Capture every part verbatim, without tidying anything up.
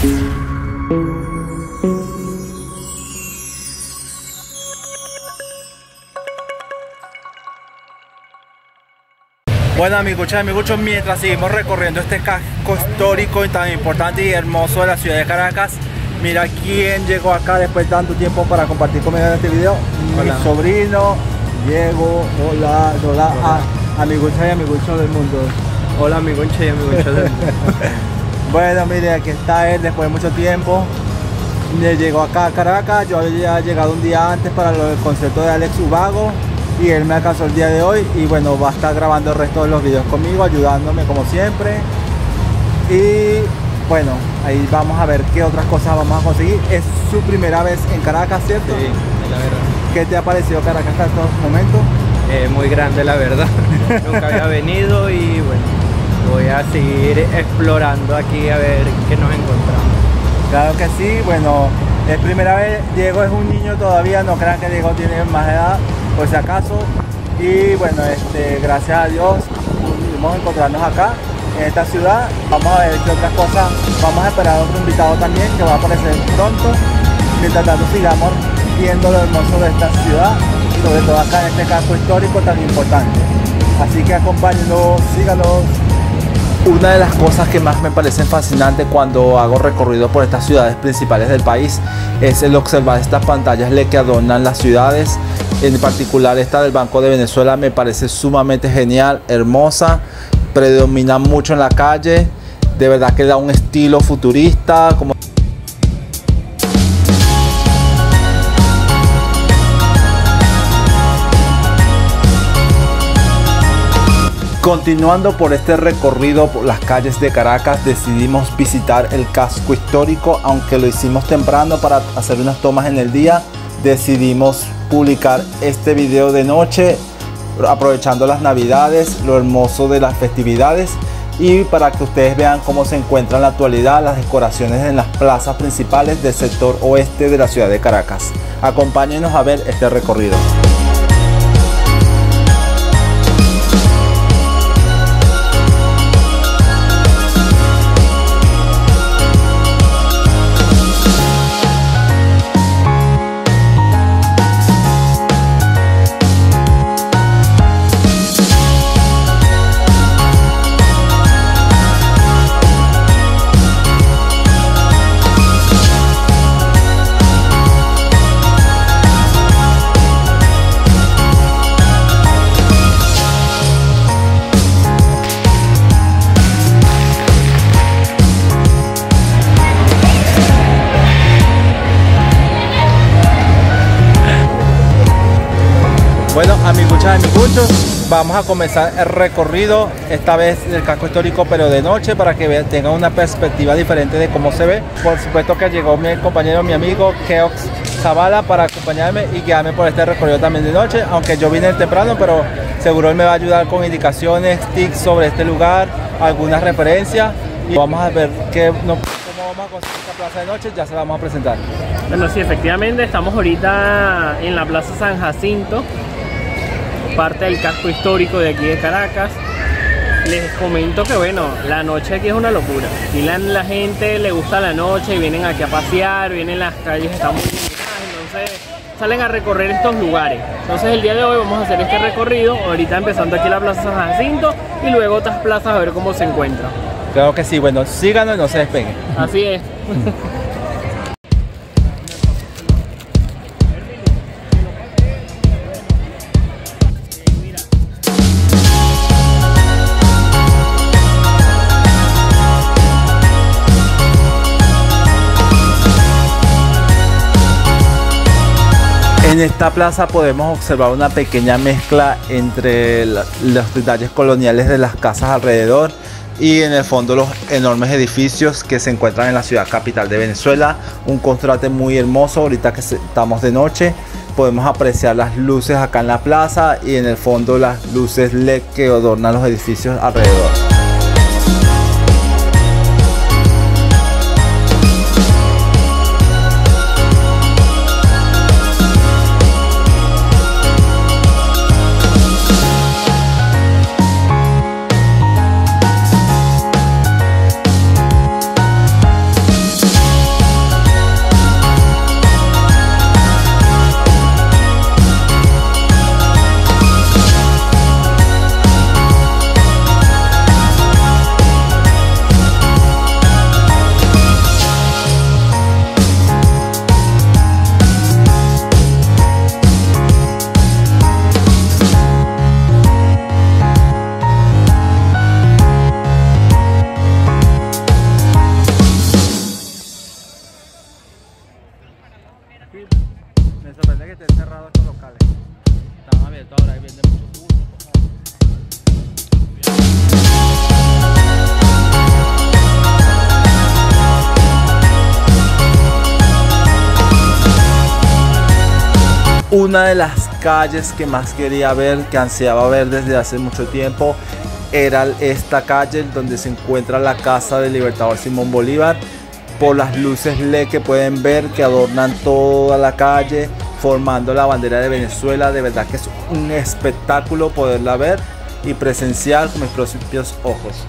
Bueno, amigos, amigos, mientras seguimos recorriendo este casco histórico y tan importante y hermoso de la ciudad de Caracas, mira quién llegó acá después de tanto tiempo para compartir conmigo en este video. Hola. Mi sobrino Diego. Hola, hola, hola. Ah, amigucha y amigucho del mundo. Hola, amigucha y amigucho del mundo. Bueno, mire, aquí está él después de mucho tiempo. Llegó acá a Caracas. Yo había llegado un día antes para el concierto de Alex Ubago y él me alcanzó el día de hoy y bueno, va a estar grabando el resto de los videos conmigo, ayudándome como siempre. Y bueno, ahí vamos a ver qué otras cosas vamos a conseguir. Es su primera vez en Caracas, ¿cierto? Sí, la verdad. ¿Qué te ha parecido Caracas hasta estos momentos? Eh, muy grande, la verdad. Nunca había venido y bueno, voy a seguir explorando aquí a ver qué nos encontramos. Claro que sí. Bueno, es primera vez. Diego es un niño todavía, no crean que Diego tiene más edad, por si acaso. Y bueno, este, gracias a Dios pudimos encontrarnos acá en esta ciudad. Vamos a ver qué otras cosas. Vamos a esperar a otro invitado también que va a aparecer pronto. Mientras tanto sigamos viendo lo hermoso de esta ciudad, sobre todo acá en este casco histórico tan importante. Así que acompáñenos, síganos. Una de las cosas que más me parecen fascinantes cuando hago recorrido por estas ciudades principales del país es el observar estas pantallas L E D que adornan las ciudades. En particular esta del Banco de Venezuela me parece sumamente genial, hermosa, predomina mucho en la calle, de verdad que da un estilo futurista. Como Continuando por este recorrido por las calles de Caracas, decidimos visitar el casco histórico. Aunque lo hicimos temprano para hacer unas tomas en el día, decidimos publicar este video de noche, aprovechando las navidades, lo hermoso de las festividades, y para que ustedes vean cómo se encuentra en la actualidad las decoraciones en las plazas principales del sector oeste de la ciudad de Caracas. Acompáñenos a ver este recorrido. Bueno, amiguchas, amiguchos, vamos a comenzar el recorrido, esta vez del casco histórico, pero de noche, para que vean, tengan una perspectiva diferente de cómo se ve. Por supuesto que llegó mi compañero, mi amigo Keox Zavala, para acompañarme y guiarme por este recorrido también de noche, aunque yo vine temprano, pero seguro él me va a ayudar con indicaciones, tips sobre este lugar, algunas referencias, y vamos a ver qué, no, cómo vamos a conseguir esta plaza de noche. Ya se la vamos a presentar. Bueno, sí, efectivamente estamos ahorita en la Plaza San Jacinto, parte del casco histórico de aquí de Caracas. Les comento que bueno, la noche aquí es una locura. Aquí la, la gente le gusta la noche y vienen aquí a pasear, vienen las calles, están muy iluminadas, entonces salen a recorrer estos lugares. Entonces el día de hoy vamos a hacer este recorrido, ahorita empezando aquí la Plaza San Jacinto y luego otras plazas a ver cómo se encuentran. Claro que sí, bueno, síganos y no se despeguen. Así es. En esta plaza podemos observar una pequeña mezcla entre la, los detalles coloniales de las casas alrededor y en el fondo los enormes edificios que se encuentran en la ciudad capital de Venezuela. Un contraste muy hermoso. Ahorita que estamos de noche podemos apreciar las luces acá en la plaza y en el fondo las luces L E D que adornan los edificios alrededor. una de las calles que más quería ver, que ansiaba ver desde hace mucho tiempo, era esta calle donde se encuentra la casa del Libertador Simón Bolívar. Por las luces L E D que pueden ver que adornan toda la calle, formando la bandera de Venezuela. De verdad que es un espectáculo poderla ver y presenciar con mis propios ojos.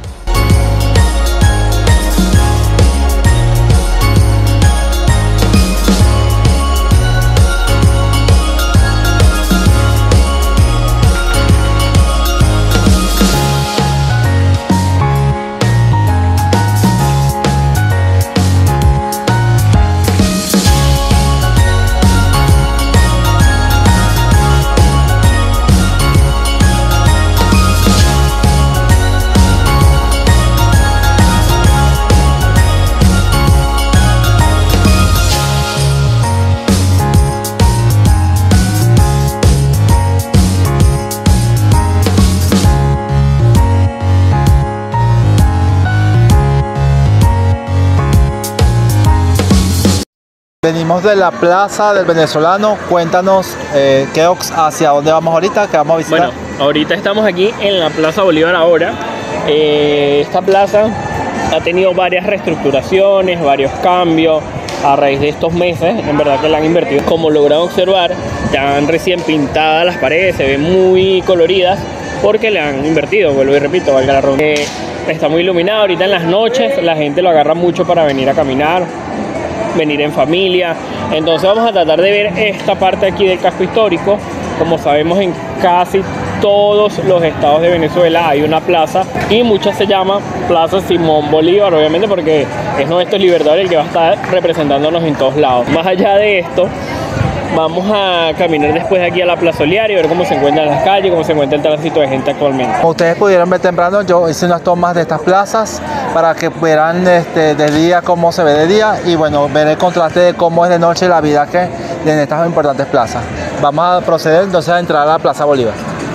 Venimos de la plaza del Venezolano. Cuéntanos, eh, Keox, hacia dónde vamos ahorita, que vamos a visitar. Bueno, ahorita estamos aquí en la Plaza Bolívar ahora. Eh, esta plaza ha tenido varias reestructuraciones, varios cambios a raíz de estos meses. En verdad que la han invertido. Como logran observar, ya han recién pintadas las paredes, se ven muy coloridas porque le han invertido, vuelvo y repito, valga la redundancia. Eh, está muy iluminado ahorita en las noches, la gente lo agarra mucho para venir a caminar, venir en familia. Entonces vamos a tratar de ver esta parte aquí del casco histórico. Como sabemos, en casi todos los estados de Venezuela hay una plaza, y muchas se llama Plaza Simón Bolívar, obviamente porque es nuestro Libertador el que va a estar representándonos en todos lados. Más allá de esto, vamos a caminar después de aquí a la Plaza Oliario y ver cómo se encuentran las calles, cómo se encuentra el tránsito de gente actualmente. Como ustedes pudieron ver temprano, yo hice unas tomas de estas plazas para que verán este, de día cómo se ve de día, y bueno, ver el contraste de cómo es de noche la vida que en estas importantes plazas. Vamos a proceder entonces a entrar a la Plaza Bolívar.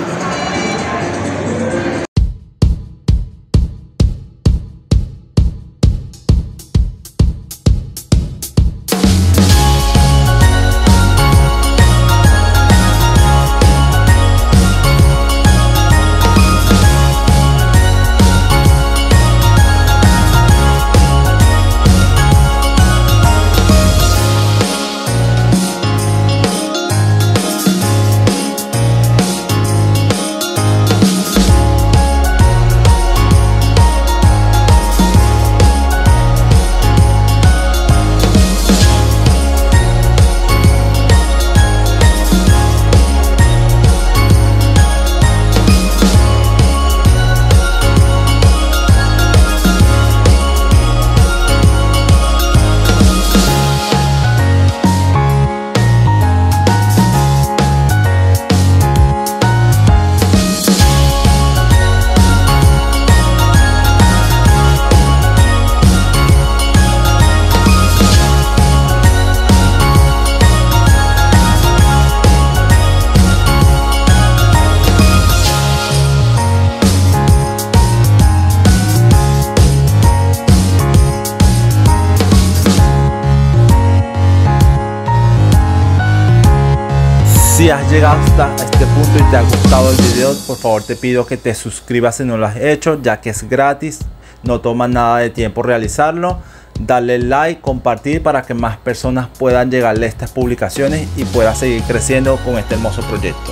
Si has llegado hasta este punto y te ha gustado el video, por favor te pido que te suscribas si no lo has hecho, ya que es gratis, no toma nada de tiempo realizarlo. Dale like, compartir para que más personas puedan llegarle a estas publicaciones y pueda seguir creciendo con este hermoso proyecto.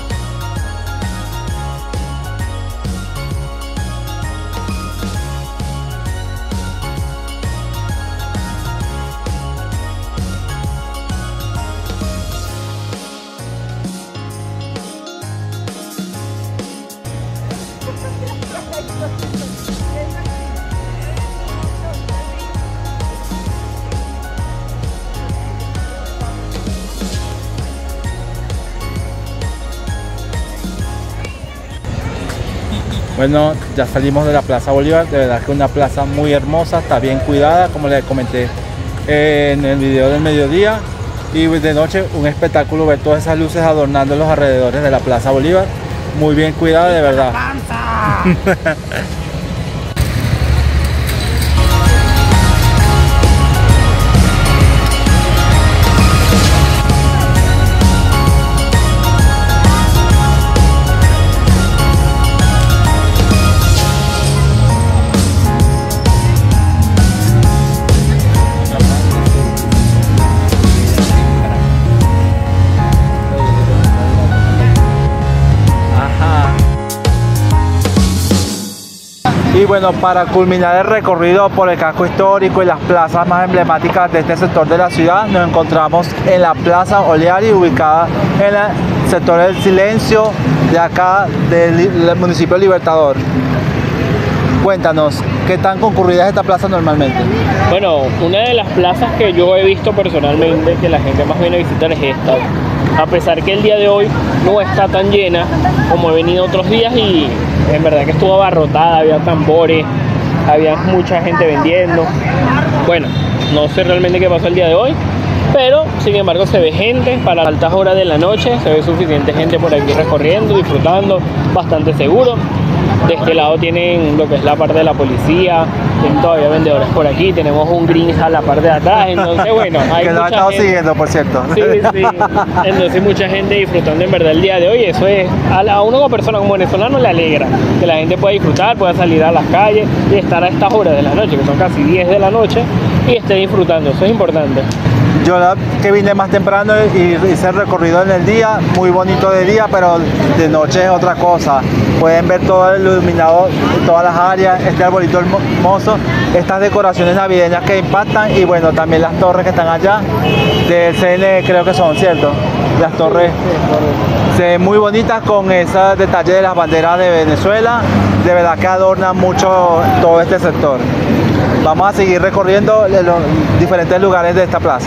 Bueno, ya salimos de la Plaza Bolívar. De verdad que es una plaza muy hermosa, está bien cuidada, como les comenté en el video del mediodía. Y de noche un espectáculo ver todas esas luces adornando los alrededores de la Plaza Bolívar. Muy bien cuidada, de verdad. Y bueno, para culminar el recorrido por el casco histórico y las plazas más emblemáticas de este sector de la ciudad, nos encontramos en la Plaza Oleari, ubicada en el sector del Silencio de acá del municipio Libertador. Cuéntanos, ¿qué tan concurrida es esta plaza normalmente? Bueno, una de las plazas que yo he visto personalmente que la gente más viene a visitar es esta. A pesar que el día de hoy no está tan llena como he venido otros días, y en verdad que estuvo abarrotada, había tambores, había mucha gente vendiendo. Bueno, no sé realmente qué pasó el día de hoy, pero sin embargo se ve gente para altas horas de la noche, se ve suficiente gente por aquí recorriendo, disfrutando, bastante seguro. De este lado tienen lo que es la parte de la policía, tienen todavía vendedores por aquí, tenemos un Green a la parte de atrás, entonces bueno, hay que nos ha estado gente siguiendo, por cierto. Sí, sí, entonces mucha gente disfrutando en verdad el día de hoy. Eso es, a uno como persona, como venezolano, le alegra que la gente pueda disfrutar, pueda salir a las calles y estar a estas horas de la noche, que son casi diez de la noche, y esté disfrutando, eso es importante. Yo que vine más temprano y hice el recorrido en el día, muy bonito de día, pero de noche es otra cosa. Pueden ver todo el iluminado, todas las áreas, este arbolito hermoso, estas decoraciones navideñas que impactan, y bueno, también las torres que están allá, del C N creo que son, ¿cierto? Las torres se ven muy bonitas con ese detalle de las banderas de Venezuela, de verdad que adornan mucho todo este sector. Vamos a seguir recorriendo los diferentes lugares de esta plaza.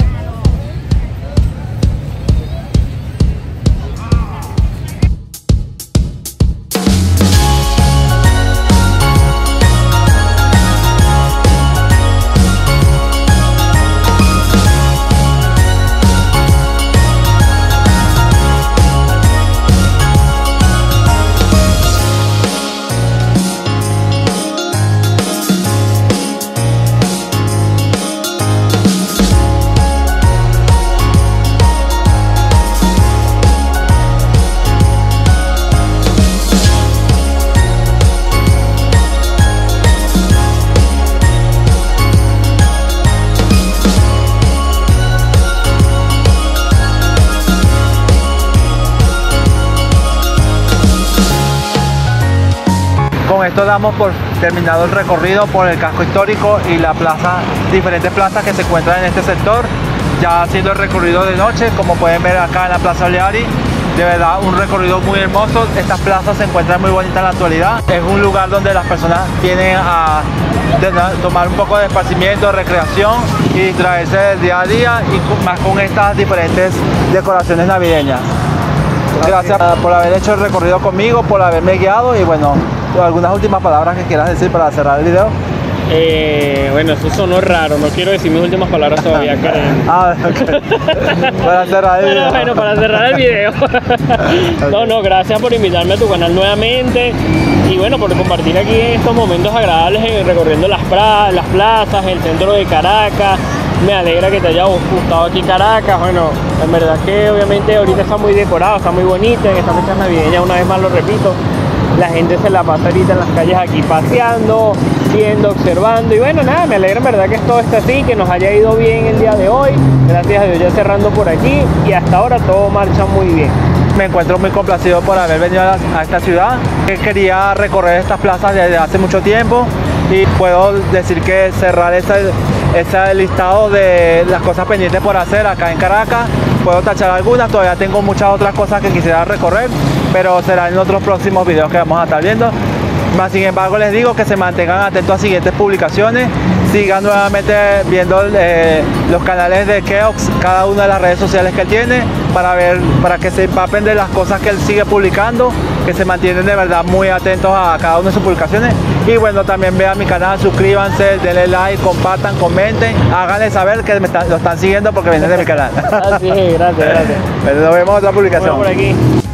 Con esto damos por terminado el recorrido por el casco histórico y la plaza, diferentes plazas que se encuentran en este sector. Ya haciendo el recorrido de noche, como pueden ver acá en la Plaza Oleari, de verdad un recorrido muy hermoso. Estas plazas se encuentran muy bonitas en la actualidad. Es un lugar donde las personas vienen a tomar un poco de esparcimiento, de recreación y distraerse del día a día, y más con estas diferentes decoraciones navideñas. Gracias por haber hecho el recorrido conmigo, por haberme guiado, y bueno, algunas últimas palabras que quieras decir para cerrar el video. Eh, bueno, eso sonó raro, no quiero decir mis últimas palabras todavía, Karen. Ah, ok. Para cerrar el video. Bueno, bueno, para cerrar el video. No, no, gracias por invitarme a tu canal nuevamente, y bueno, por compartir aquí estos momentos agradables en, recorriendo las, pra, las plazas, el centro de Caracas. Me alegra que te haya gustado aquí Caracas. Bueno, en verdad que obviamente ahorita está muy decorado, está muy bonito en estas fechas navideñas, una vez más lo repito. La gente se la pasa ahorita en las calles aquí paseando, viendo, observando, y bueno, nada, me alegra en verdad que todo esté así, que nos haya ido bien el día de hoy. Gracias a Dios ya cerrando por aquí, y hasta ahora todo marcha muy bien. Me encuentro muy complacido por haber venido a, la, a esta ciudad. Quería recorrer estas plazas desde hace mucho tiempo, y puedo decir que cerrar ese, ese listado de las cosas pendientes por hacer acá en Caracas. Puedo tachar algunas, todavía tengo muchas otras cosas que quisiera recorrer, pero será en otros próximos videos que vamos a estar viendo. Más sin embargo, les digo que se mantengan atentos a siguientes publicaciones, sigan nuevamente viendo eh, los canales de Keox, cada una de las redes sociales que él tiene, para ver, para que se empapen de las cosas que él sigue publicando, que se mantienen de verdad muy atentos a cada una de sus publicaciones. Y bueno, también vean mi canal, suscríbanse, denle like, compartan, comenten, háganle saber que me están, lo están siguiendo porque vienen de mi canal. Gracias, gracias, gracias. Nos vemos en otra publicación. Nos vemos por aquí.